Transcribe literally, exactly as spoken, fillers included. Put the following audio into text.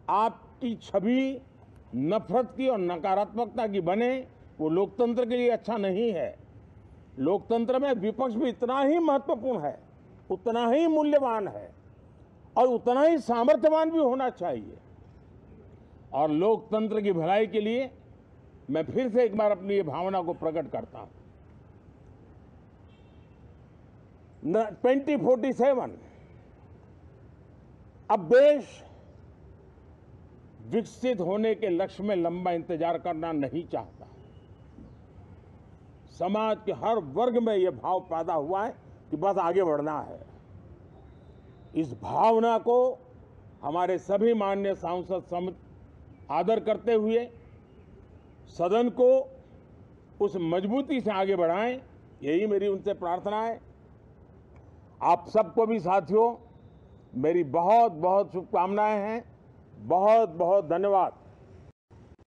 आपकी छवि नफरत की और नकारात्मकता की बने, वो लोकतंत्र के लिए अच्छा नहीं है। लोकतंत्र में विपक्ष भी इतना ही महत्वपूर्ण है, उतना ही मूल्यवान है और उतना ही सामर्थ्यवान भी होना चाहिए। और लोकतंत्र की भलाई के लिए मैं फिर से एक बार अपनी ये भावना को प्रकट करता हूं। ट्वेंटी फोर्टी सेवन अब देश विकसित होने के लक्ष्य में लंबा इंतजार करना नहीं चाहता। समाज के हर वर्ग में यह भाव पैदा हुआ है कि बस आगे बढ़ना है। इस भावना को हमारे सभी माननीय सांसद समिति आदर करते हुए सदन को उस मजबूती से आगे बढ़ाएं, यही मेरी उनसे प्रार्थना है। आप सबको भी साथियों मेरी बहुत बहुत शुभकामनाएं हैं। बहुत बहुत धन्यवाद।